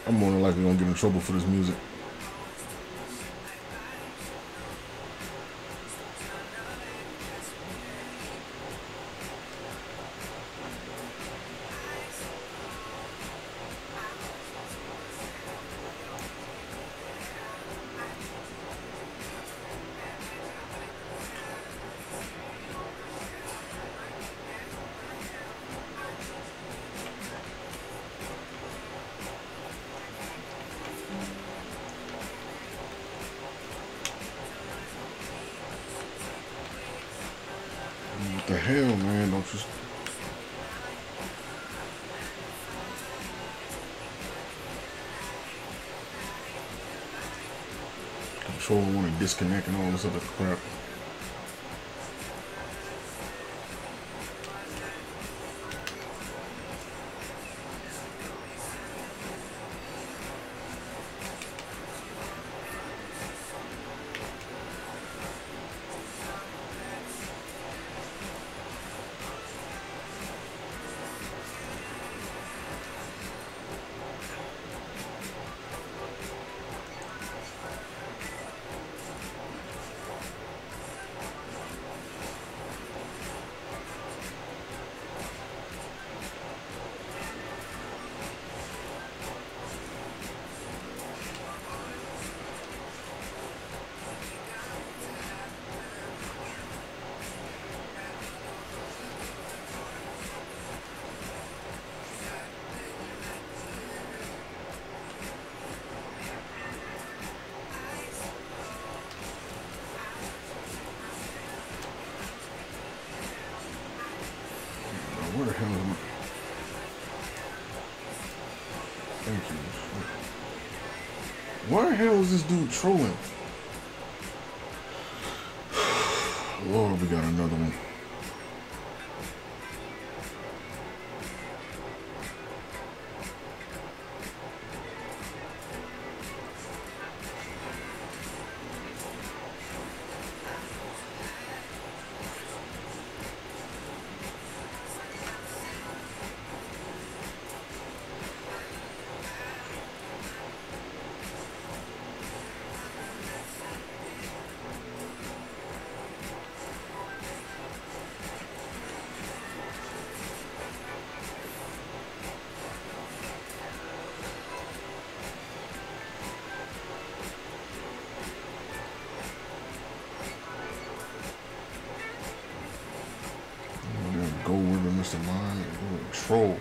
I'm more than likely gonna get in trouble for this music. What the hell, man? Don't you? Controller want to disconnect and all this other crap. Where the hell am I? Thank you. Why the hell is this dude trolling? Lord, we got another one. Go with him, Mr. Mind. Troll.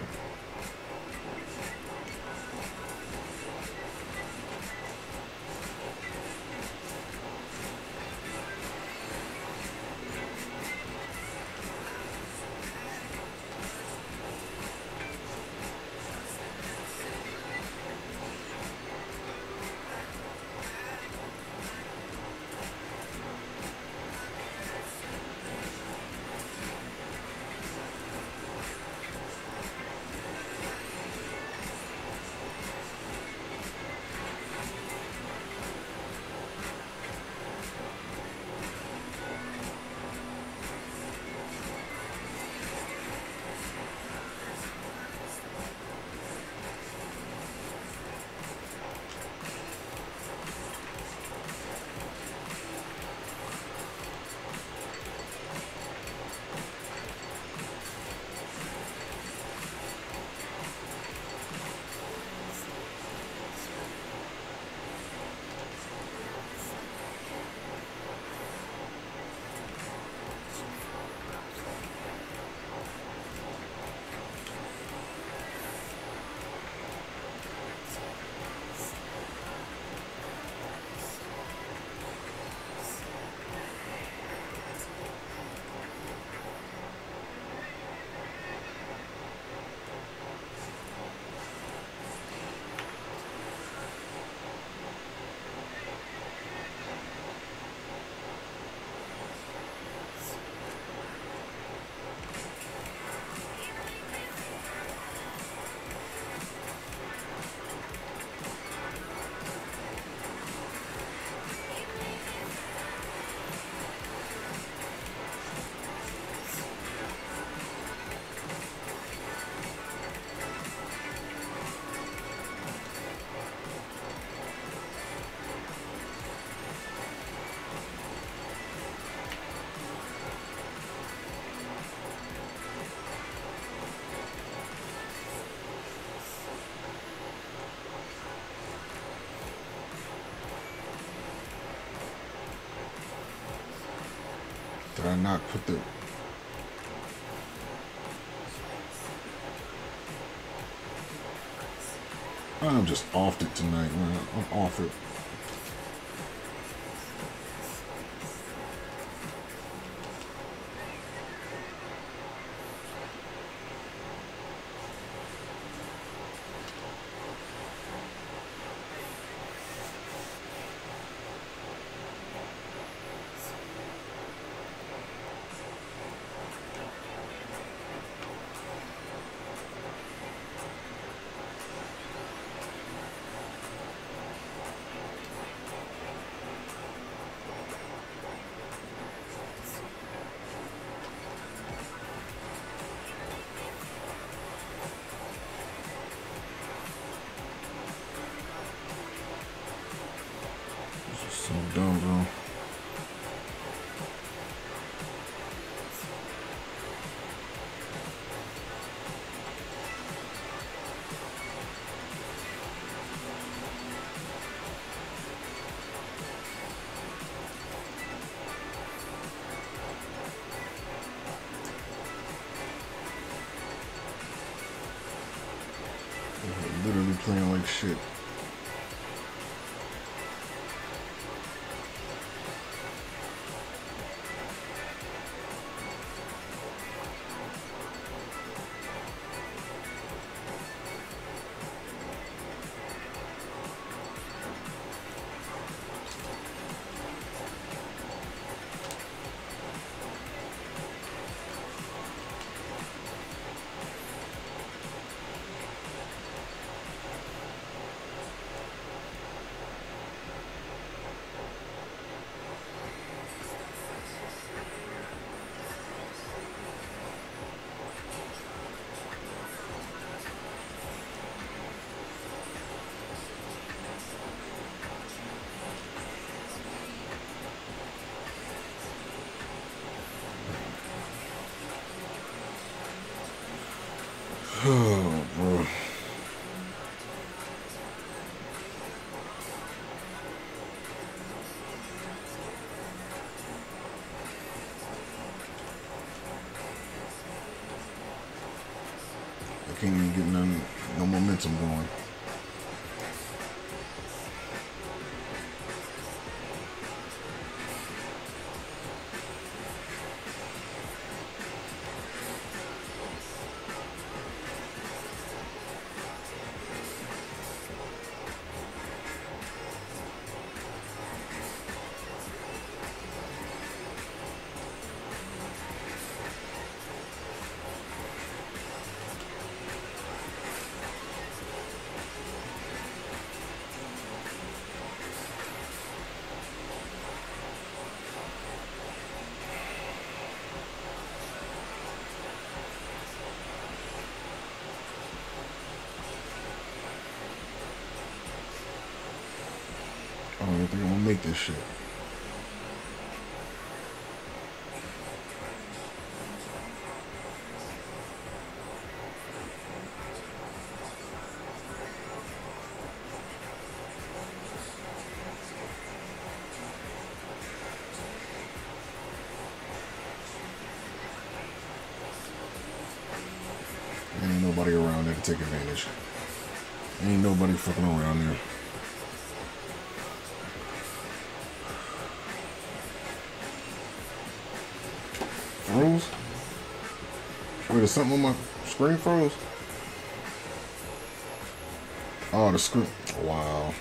Did I not put the... I'm just off it tonight, man. I'm off it. So dumb, bro. Literally playing like shit. Oh, bro. I can't even get no momentum going. I don't even think I'm gonna make this shit. Ain't nobody around there to take advantage. Ain't nobody fucking around there. Froze? Wait, is something on my screen froze? Oh, the screen. Wow.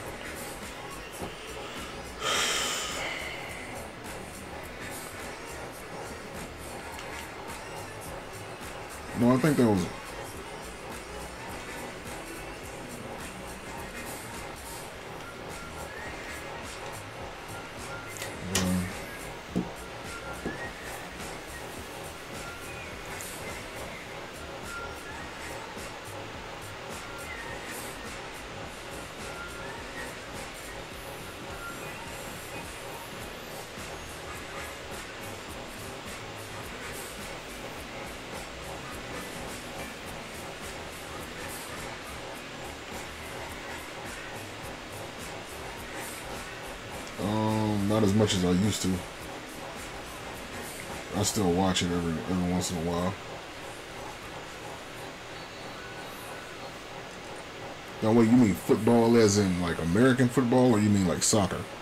No, I think that was... Not as much as I used to. I still watch it every once in a while. Now, what you mean football as in like American football, or you mean like soccer?